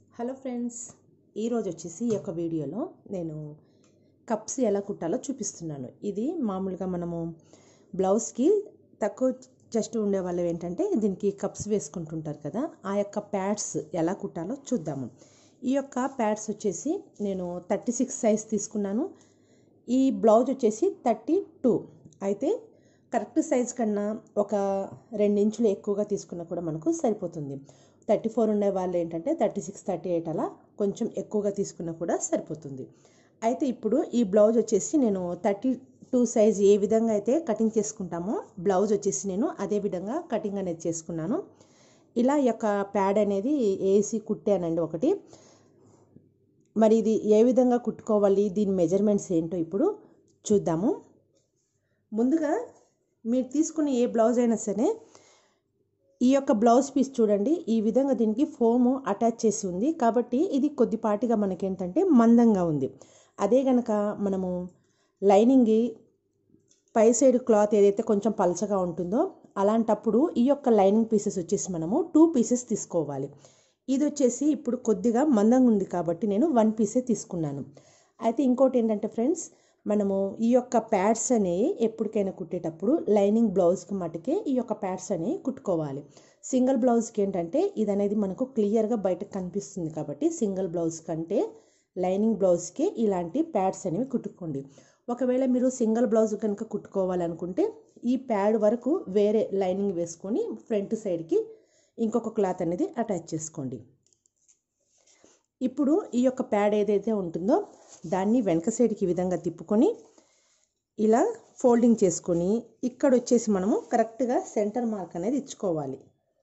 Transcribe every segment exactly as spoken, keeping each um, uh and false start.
Hello friends, ఈరోజు వచ్చేసి ఈ యొక్క వీడియోలో నేను కప్స్ ఎలా కుట్టాలో చూపిస్తున్నాను. ఇది మామూలుగా మనము బ్లౌజ్కి తక్కువ చెస్ట్ ఉండే వాళ్ళు ఏంటంటే దీనికి కప్స్ వేసుకుంటుంటారు కదా, ఆ యొక్క ప్యాడ్స్ ఎలా కుట్టాలో చూద్దాము. ఈ యొక్క ప్యాడ్స్ వచ్చేసి నేను థర్టీ సిక్స్ సైజ్ తీసుకున్నాను. ఈ బ్లౌజ్ వచ్చేసి థర్టీ టూ అయితే కరెక్ట్ సైజ్ కన్నా ఒక రెండు ఇంచులు ఎక్కువగా తీసుకున్నా కూడా మనకు సరిపోతుంది. థర్టీ ఫోర్ ఉండే వాళ్ళు ఏంటంటే థర్టీ సిక్స్ థర్టీ ఎయిట్ అలా కొంచెం ఎక్కువగా తీసుకున్నా కూడా సరిపోతుంది. అయితే ఇప్పుడు ఈ బ్లౌజ్ వచ్చేసి నేను థర్టీ టూ సైజ్ ఏ విధంగా అయితే కటింగ్ చేసుకుంటామో బ్లౌజ్ వచ్చేసి నేను అదే విధంగా కటింగ్ అనేది చేసుకున్నాను. ఇలా ఈ యొక్క ప్యాడ్ అనేది వేసి కుట్టానండి ఒకటి. మరి ఇది ఏ విధంగా కుట్టుకోవాలి, దీని మెజర్మెంట్స్ ఏంటో ఇప్పుడు చూద్దాము. ముందుగా మీరు తీసుకునే ఏ బ్లౌజ్ అయినా సరే ఈ యొక్క బ్లౌజ్ పీస్ చూడండి, ఈ విధంగా దీనికి ఫోమ్ అటాచ్ చేసి ఉంది కాబట్టి ఇది కొద్దిపాటిగా మనకేంటంటే మందంగా ఉంది. అదే కనుక మనము లైనింగ్ పై సైడ్ క్లాత్ ఏదైతే కొంచెం పలచగా ఉంటుందో అలాంటప్పుడు ఈ యొక్క లైనింగ్ పీసెస్ వచ్చేసి మనము టూ పీసెస్ తీసుకోవాలి. ఇది వచ్చేసి ఇప్పుడు కొద్దిగా మందంగా ఉంది కాబట్టి నేను వన్ పీసే తీసుకున్నాను. అయితే ఇంకోటి ఏంటంటే ఫ్రెండ్స్, మనము ఈ యొక్క ప్యాడ్స్ అనేవి ఎప్పటికైనా కుట్టేటప్పుడు లైనింగ్ బ్లౌజ్కి మటుకే ఈ యొక్క ప్యాడ్స్ అనేవి కుట్టుకోవాలి. సింగిల్ బ్లౌజ్కి ఏంటంటే ఇది అనేది మనకు క్లియర్గా బయటకు కనిపిస్తుంది కాబట్టి సింగిల్ బ్లౌజ్ కంటే లైనింగ్ బ్లౌజ్కి ఇలాంటి ప్యాడ్స్ అనేవి కుట్టుకోండి. ఒకవేళ మీరు సింగిల్ బ్లౌజ్ కనుక కుట్టుకోవాలనుకుంటే ఈ ప్యాడ్ వరకు వేరే లైనింగ్ వేసుకొని ఫ్రంట్ సైడ్కి ఇంకొక క్లాత్ అనేది అటాచ్ చేసుకోండి. ఇప్పుడు ఈ యొక్క ప్యాడ్ ఏదైతే ఉంటుందో దాన్ని వెనక సైడ్కి ఈ విధంగా తిప్పుకొని ఇలా ఫోల్డింగ్ చేసుకొని ఇక్కడ వచ్చేసి మనము కరెక్ట్గా సెంటర్ మార్క్ అనేది ఇచ్చుకోవాలి.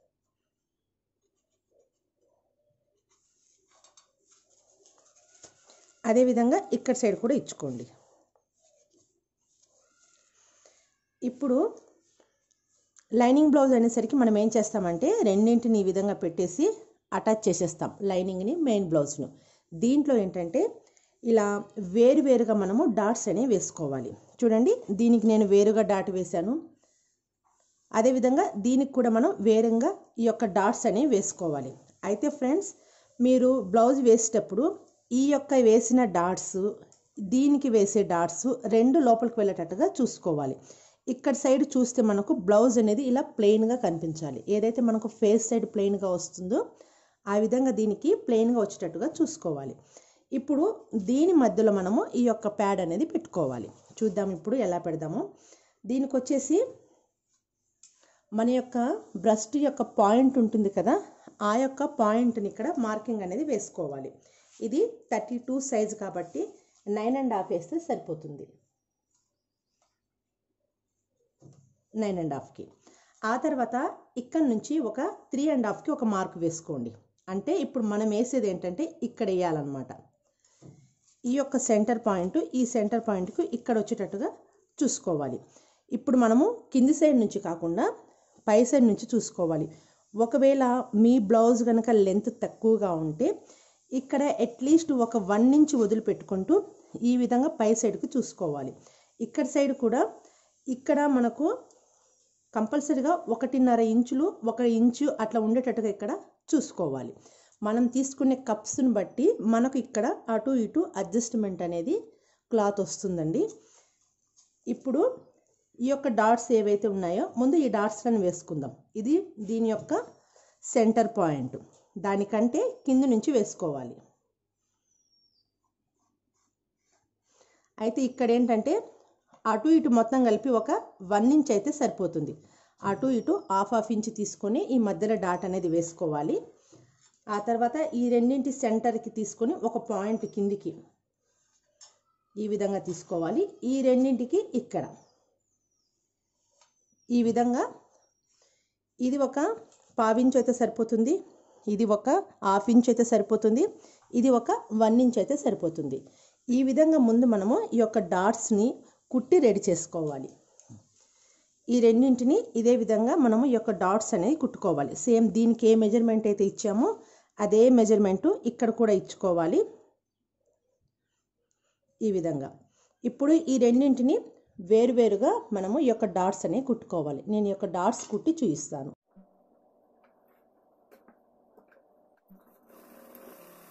అదేవిధంగా ఇక్కడ సైడ్ కూడా ఇచ్చుకోండి. ఇప్పుడు లైనింగ్ బ్లౌజ్ అనేసరికి మనం ఏం చేస్తామంటే రెండింటిని ఈ విధంగా పెట్టేసి అటాచ్ చేసేస్తాం లైనింగ్ని మెయిన్ బ్లౌజ్ను. దీంట్లో ఏంటంటే ఇలా వేరువేరుగా మనము డాట్స్ అనేవి వేసుకోవాలి. చూడండి, దీనికి నేను వేరుగా డాట్ వేశాను. అదేవిధంగా దీనికి కూడా మనం వేరుగా ఈ యొక్క డాట్స్ అనేవి వేసుకోవాలి. అయితే ఫ్రెండ్స్, మీరు బ్లౌజ్ వేసేటప్పుడు ఈ యొక్క వేసిన డాట్స్ దీనికి వేసే డాట్స్ రెండు లోపలికి వెళ్ళేటట్టుగా చూసుకోవాలి. ఇక్కడ సైడ్ చూస్తే మనకు బ్లౌజ్ అనేది ఇలా ప్లెయిన్గా కనిపించాలి. ఏదైతే మనకు ఫేస్ సైడ్ ప్లెయిన్గా వస్తుందో ఆ విధంగా దీనికి ప్లెయిన్గా వచ్చేటట్టుగా చూసుకోవాలి. ఇప్పుడు దీని మధ్యలో మనము ఈ యొక్క ప్యాడ్ అనేది పెట్టుకోవాలి. చూద్దాం ఇప్పుడు ఎలా పెడదామో. దీనికి వచ్చేసి మన యొక్క బ్రస్ట్ యొక్క పాయింట్ ఉంటుంది కదా, ఆ యొక్క పాయింట్ని ఇక్కడ మార్కింగ్ అనేది వేసుకోవాలి. ఇది థర్టీ టూ సైజ్ కాబట్టి నైన్ అండ్ హాఫ్ వేస్తే సరిపోతుంది. నైన్ అండ్ హాఫ్కి ఆ తర్వాత ఇక్కడ నుంచి ఒక త్రీ అండ్ హాఫ్కి ఒక మార్క్ వేసుకోండి. అంటే ఇప్పుడు మనం వేసేది ఏంటంటే ఇక్కడ వేయాలన్నమాట. ఈ యొక్క సెంటర్ పాయింట్ ఈ సెంటర్ పాయింట్కు ఇక్కడ వచ్చేటట్టుగా చూసుకోవాలి. ఇప్పుడు మనము కింది సైడ్ నుంచి కాకుండా పై సైడ్ నుంచి చూసుకోవాలి. ఒకవేళ మీ బ్లౌజ్ కనుక లెంత్ తక్కువగా ఉంటే ఇక్కడ అట్లీస్ట్ ఒక వన్ ఇంచ్ వదిలిపెట్టుకుంటూ ఈ విధంగా పై సైడ్కి చూసుకోవాలి. ఇక్కడ సైడ్ కూడా ఇక్కడ మనకు కంపల్సరీగా ఒకటిన్నర ఇంచులు ఒక ఇంచు అట్లా ఉండేటట్టుగా ఇక్కడ చూసుకోవాలి. మనం తీసుకునే కప్స్ని బట్టి మనకు ఇక్కడ అటు ఇటు అడ్జస్ట్మెంట్ అనేది క్లాత్ వస్తుందండి. ఇప్పుడు ఈ యొక్క డాట్స్ ఏవైతే ఉన్నాయో ముందు ఈ డాట్స్లను వేసుకుందాం. ఇది దీని యొక్క సెంటర్ పాయింట్, దానికంటే కింద నుంచి వేసుకోవాలి. అయితే ఇక్కడ ఏంటంటే అటు ఇటు మొత్తం కలిపి ఒక వన్ ఇంచ్ అయితే సరిపోతుంది. అటు ఇటు హాఫ్ హాఫ్ ఇంచ్ తీసుకొని ఈ మధ్యలో డాట్ అనేది వేసుకోవాలి. ఆ తర్వాత ఈ రెండింటి సెంటర్కి తీసుకొని ఒక పాయింట్ కిందికి ఈ విధంగా తీసుకోవాలి. ఈ రెండింటికి ఇక్కడ ఈ విధంగా ఇది ఒక పావించ్ అయితే సరిపోతుంది, ఇది ఒక హాఫ్ ఇంచ్ అయితే సరిపోతుంది, ఇది ఒక వన్ ఇంచ్ అయితే సరిపోతుంది. ఈ విధంగా ముందు మనము ఈ యొక్క డాట్స్ని కుట్టి రెడీ చేసుకోవాలి. ఈ రెండింటిని ఇదే విధంగా మనము ఈ యొక్క డాట్స్ అనేవి కుట్టుకోవాలి. సేమ్ దీనికి ఏ మెజర్మెంట్ అయితే ఇచ్చామో అదే మెజర్మెంటు ఇక్కడ కూడా ఇచ్చుకోవాలి. ఈ విధంగా ఇప్పుడు ఈ రెండింటిని వేరువేరుగా మనము ఈ యొక్క డాట్స్ అనేవి కుట్టుకోవాలి. నేను ఈ యొక్క డాట్స్ కుట్టి చూపిస్తాను.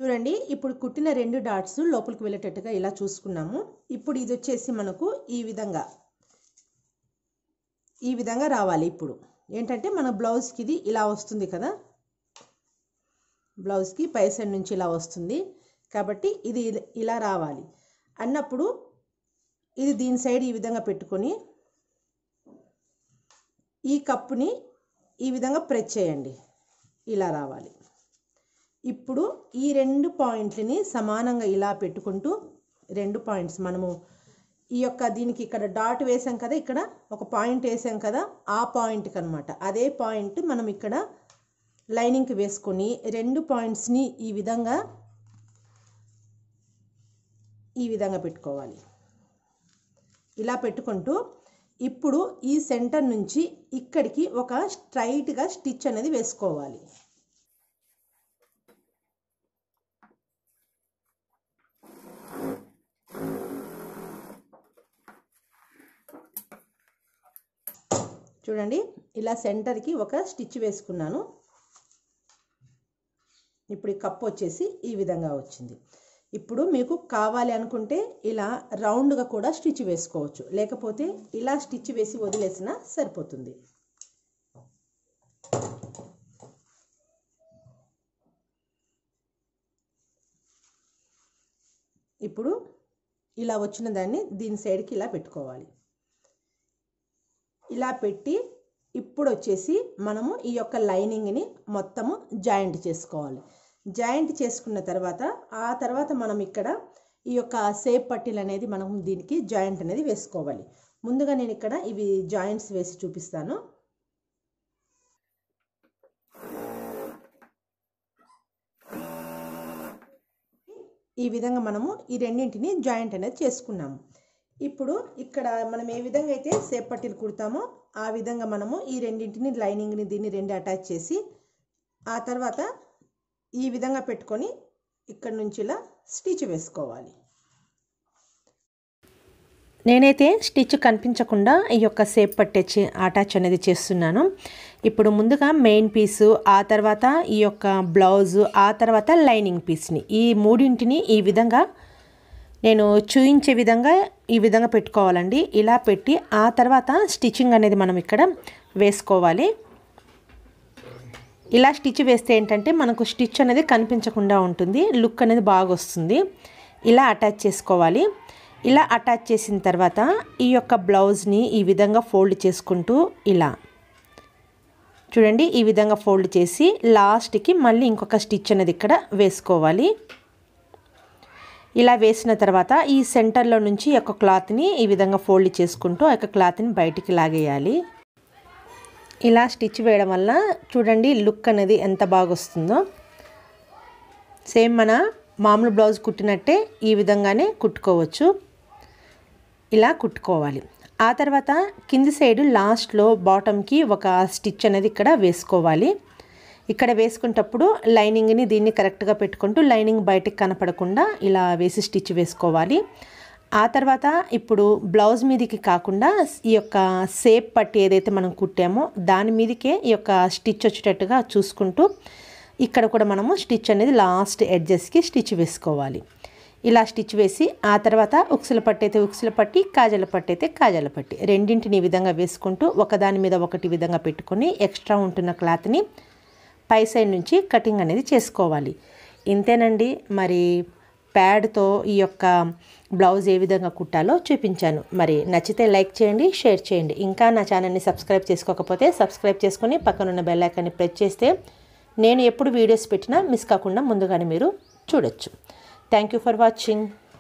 చూడండి ఇప్పుడు కుట్టిన రెండు డాట్స్ లోపలికి వెళ్ళేటట్టుగా ఇలా చూసుకున్నాము. ఇప్పుడు ఇది వచ్చేసి మనకు ఈ విధంగా ఈ విధంగా రావాలి. ఇప్పుడు ఏంటంటే మన బ్లౌజ్కి ఇది ఇలా వస్తుంది కదా, బ్లౌజ్కి పై సైడ్ నుంచి ఇలా వస్తుంది కాబట్టి ఇది ఇలా రావాలి అన్నప్పుడు ఇది దీని సైడ్ ఈ విధంగా పెట్టుకొని ఈ కప్పుని ఈ విధంగా ప్రెస్ చేయండి, ఇలా రావాలి. ఇప్పుడు ఈ రెండు పాయింట్లని సమానంగా ఇలా పెట్టుకుంటూ రెండు పాయింట్స్ మనము ఈ యొక్క దీనికి ఇక్కడ డాట్ వేసాం కదా, ఇక్కడ ఒక పాయింట్ వేసాం కదా, ఆ పాయింట్కి అనమాట అదే పాయింట్ మనం ఇక్కడ లైనింగ్కి వేసుకొని రెండు పాయింట్స్ని ఈ విధంగా ఈ విధంగా పెట్టుకోవాలి. ఇలా పెట్టుకుంటూ ఇప్పుడు ఈ సెంటర్ నుంచి ఇక్కడికి ఒక స్ట్రైట్గా స్టిచ్ అనేది వేసుకోవాలి. చూడండి ఇలా సెంటర్కి ఒక స్టిచ్ వేసుకున్నాను. ఇప్పుడు ఈ కప్ వచ్చేసి ఈ విధంగా వచ్చింది. ఇప్పుడు మీకు కావాలి అనుకుంటే ఇలా రౌండ్గా కూడా స్టిచ్ వేసుకోవచ్చు, లేకపోతే ఇలా స్టిచ్ వేసి వదిలేసినా సరిపోతుంది. ఇప్పుడు ఇలా వచ్చిన దాన్ని దీని సైడ్కి ఇలా పెట్టుకోవాలి. ఇలా పెట్టి ఇప్పుడు వచ్చేసి మనము ఈ యొక్క లైనింగ్ని మొత్తము జాయింట్ చేసుకోవాలి. జాయింట్ చేసుకున్న తర్వాత ఆ తర్వాత మనం ఇక్కడ ఈ యొక్క సేప్ పట్టీలు అనేది మనం దీనికి జాయింట్ అనేది వేసుకోవాలి. ముందుగా నేను ఇక్కడ ఇవి జాయింట్స్ వేసి చూపిస్తాను. ఈ విధంగా మనము ఈ రెండింటిని జాయింట్ అనేది చేసుకున్నాము. ఇప్పుడు ఇక్కడ మనం ఏ విధంగా అయితే సేప్ పట్టీలు కుడతామో ఆ విధంగా మనము ఈ రెండింటిని లైనింగ్ని దీన్ని రెండు అటాచ్ చేసి ఆ తర్వాత ఈ విధంగా పెట్టుకొని ఇక్కడ నుంచి ఇలా స్టిచ్ వేసుకోవాలి. నేనైతే స్టిచ్ కనిపించకుండా ఈ యొక్క సేప్ పట్టేసి అటాచ్ అనేది చేస్తున్నాను. ఇప్పుడు ముందుగా మెయిన్ పీసు, ఆ తర్వాత ఈ యొక్క బ్లౌజు, ఆ తర్వాత లైనింగ్ పీస్ని ఈ మూడింటిని ఈ విధంగా నేను చూయించే విధంగా ఈ విధంగా పెట్టుకోవాలండి. ఇలా పెట్టి ఆ తర్వాత స్టిచ్చింగ్ అనేది మనం ఇక్కడ వేసుకోవాలి. ఇలా స్టిచ్ వేస్తే ఏంటంటే మనకు స్టిచ్ అనేది కనిపించకుండా ఉంటుంది, లుక్ అనేది బాగా వస్తుంది. ఇలా అటాచ్ చేసుకోవాలి. ఇలా అటాచ్ చేసిన తర్వాత ఈ యొక్క బ్లౌజ్ని ఈ విధంగా ఫోల్డ్ చేసుకుంటూ ఇలా చూడండి ఈ విధంగా ఫోల్డ్ చేసి లాస్ట్కి మళ్ళీ ఇంకొక స్టిచ్ అనేది ఇక్కడ వేసుకోవాలి. ఇలా వేసిన తర్వాత ఈ సెంటర్లో నుంచి ఈ యొక్క క్లాత్ని ఈ విధంగా ఫోల్డ్ చేసుకుంటూ ఆ యొక్క క్లాత్ని బయటికి లాగేయాలి. ఇలా స్టిచ్ వేయడం వల్ల చూడండి లుక్ అనేది ఎంత బాగా వస్తుందో. సేమ్ మన మామూలు బ్లౌజ్ కుట్టినట్టే ఈ విధంగానే కుట్టుకోవచ్చు. ఇలా కుట్టుకోవాలి. ఆ తర్వాత కింది సైడ్ లాస్ట్లో బాటమ్కి ఒక స్టిచ్ అనేది ఇక్కడ వేసుకోవాలి. ఇక్కడ వేసుకునేటప్పుడు లైనింగ్ని దీన్ని కరెక్ట్గా పెట్టుకుంటూ లైనింగ్ బయటకు కనపడకుండా ఇలా వేసి స్టిచ్ వేసుకోవాలి. ఆ తర్వాత ఇప్పుడు బ్లౌజ్ మీదకి కాకుండా ఈ యొక్క సేప్ పట్టి ఏదైతే మనం కుట్టామో దాని మీదకే ఈ యొక్క స్టిచ్ వచ్చేటట్టుగా చూసుకుంటూ ఇక్కడ కూడా మనము స్టిచ్ అనేది లాస్ట్ ఎడ్జెస్కి స్టిచ్ వేసుకోవాలి. ఇలా స్టిచ్ వేసి ఆ తర్వాత ఉక్సుల పట్టి అయితే ఉక్సుల పట్టి, కాజల పట్టి అయితే కాజల పట్టి రెండింటిని ఈ విధంగా వేసుకుంటూ ఒకదాని మీద ఒకటి విధంగా పెట్టుకొని ఎక్స్ట్రా ఉంటున్న క్లాత్ని పై సైడ్ నుంచి కటింగ్ అనేది చేసుకోవాలి. ఇంతేనండి. మరి ప్యాడ్తో ఈ యొక్క బ్లౌజ్ ఏ విధంగా కుట్టాలో చూపించాను. మరి నచ్చితే లైక్ చేయండి, షేర్ చేయండి. ఇంకా నా ఛానల్ని సబ్స్క్రైబ్ చేసుకోకపోతే సబ్స్క్రైబ్ చేసుకొని పక్కనున్న బెల్ ఐకాన్ని ప్రెస్ చేస్తే నేను ఎప్పుడు వీడియోస్ పెట్టినా మిస్ కాకుండా ముందుగానే మీరు చూడొచ్చు. Thank you for watching.